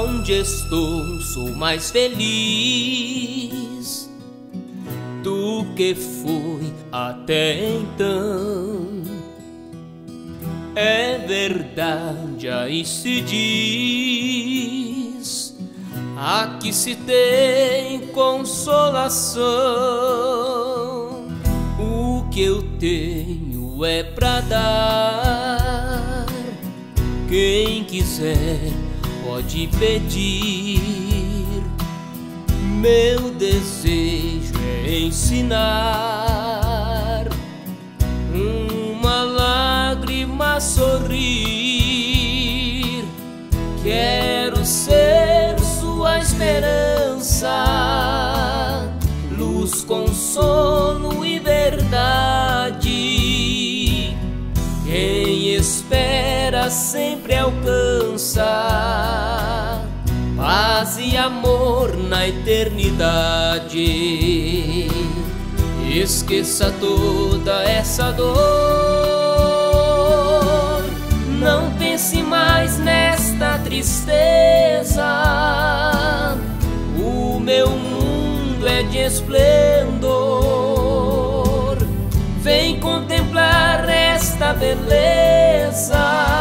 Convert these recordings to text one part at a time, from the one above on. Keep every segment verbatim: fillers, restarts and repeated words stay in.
Onde estou, sou mais feliz do que fui até então. É verdade, aí se diz, aqui se tem consolação. O que eu tenho é pra dar, quem quiser pode pedir. Meu desejo é ensinar uma lágrima a sorrir. Quero ser sua esperança, luz, consolo e verdade. Quem espera sempre alcança paz e amor na eternidade. Esqueça toda essa dor, não pense mais nesta tristeza. O meu mundo é de esplendor, vem contemplar esta beleza.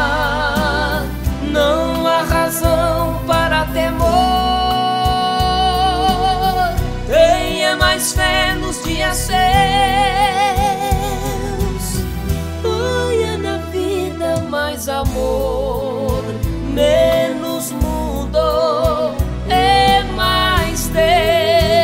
Não há razão para temor, tenha mais fé nos dias seus. Ponha na vida mais amor, menos mundo, é mais Deus.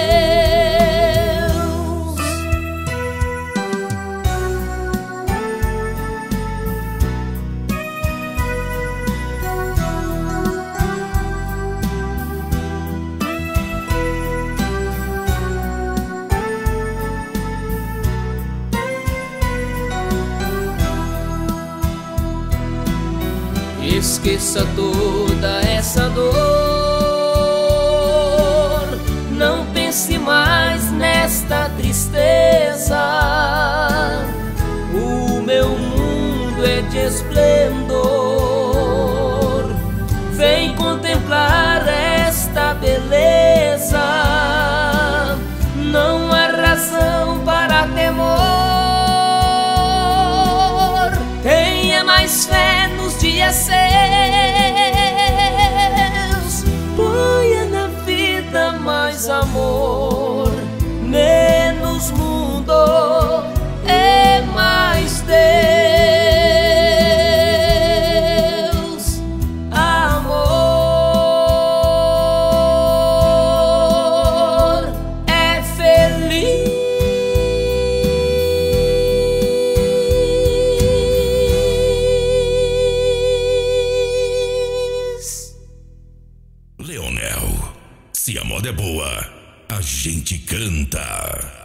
Esqueça toda essa dor, não pense mais nesta tristeza. O meu mundo é de esplendor, vem contemplar esta beleza. Não há razão para temor, tenha mais fé nos dias seus. Ponha na vida mais amor, menos mundo, é mais Deus. Amor é feliz. Leonel, se a moda é boa, a gente canta.